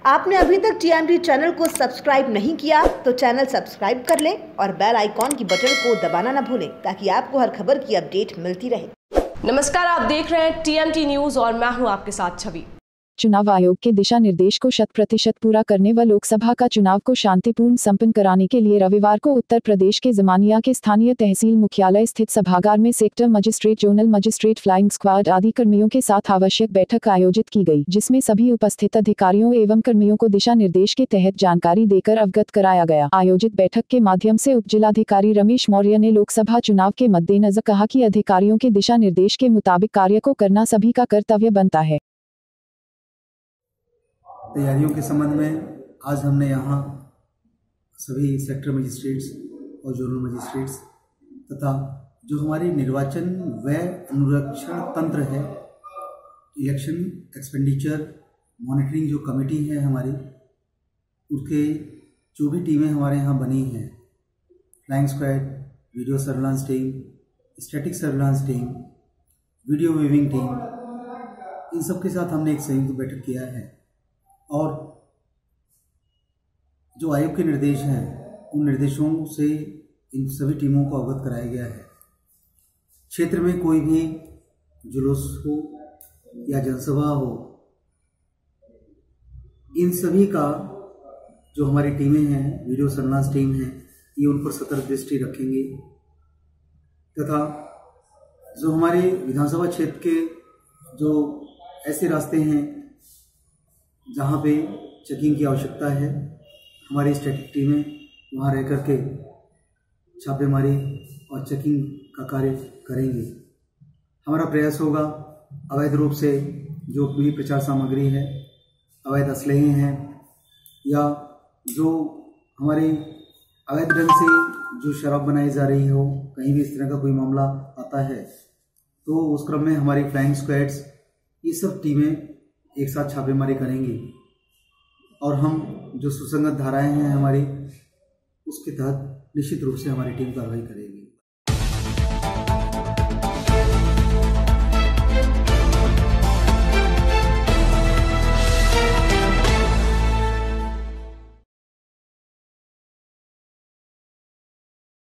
आपने अभी तक टीएमटी चैनल को सब्सक्राइब नहीं किया तो चैनल सब्सक्राइब कर लें और बेल आइकॉन की बटन को दबाना न भूलें ताकि आपको हर खबर की अपडेट मिलती रहे। नमस्कार, आप देख रहे हैं टीएमटी न्यूज और मैं हूं आपके साथ छवि। चुनाव आयोग के दिशा निर्देश को 100% पूरा करने व लोकसभा का चुनाव को शांतिपूर्ण संपन्न कराने के लिए रविवार को उत्तर प्रदेश के जमानिया के स्थानीय तहसील मुख्यालय स्थित सभागार में sector magistrate, zonal magistrate, flying squad आदि कर्मियों के साथ आवश्यक बैठक आयोजित की गई, जिसमें सभी उपस्थित अधिकारियों एवं कर्मियों को दिशा निर्देश के तहत जानकारी देकर अवगत कराया गया। आयोजित बैठक के माध्यम से उपजिलाधिकारी रमेश मौर्य ने लोकसभा चुनाव के मद्देनजर कहा कि अधिकारियों के दिशा निर्देश के मुताबिक कार्य को करना सभी का कर्तव्य बनता है। तैयारियों के संबंध में आज हमने यहाँ सभी सेक्टर मजिस्ट्रेट्स और जोनल मजिस्ट्रेट्स तथा जो हमारी निर्वाचन व अनुरक्षण तंत्र है, इलेक्शन एक्सपेंडिचर मॉनिटरिंग जो कमेटी है हमारी, उसके जो भी टीमें हमारे यहाँ बनी हैं, flying squad, video surveillance team, static surveillance team, video viewing team, इन सब के साथ हमने एक संयुक्त बैठक किया है और जो आयोग के निर्देश हैं उन निर्देशों से इन सभी टीमों को अवगत कराया गया है। क्षेत्र में कोई भी जुलूस हो या जनसभा हो, इन सभी का जो हमारी टीमें हैं, वीडियो सर्विलांस टीम है, ये उन पर सतर्क दृष्टि रखेंगे तथा जो हमारे विधानसभा क्षेत्र के जो ऐसे रास्ते हैं जहाँ पे चेकिंग की आवश्यकता है, हमारी स्टैटिक टीमें वहाँ रह करके छापेमारी और चेकिंग का कार्य करेंगे। हमारा प्रयास होगा अवैध रूप से जो भी प्रचार सामग्री है, अवैध असलहे हैं या जो हमारे अवैध ढंग से जो शराब बनाई जा रही हो, कहीं भी इस तरह का कोई मामला आता है तो उस क्रम में हमारी फ्लाइंग स्क्वाड्स, ये सब टीमें एक साथ छापेमारी करेंगी और हम जो सुसंगत धाराएं हैं हमारी, उसके तहत निश्चित रूप से हमारी टीम कार्रवाई करेगी।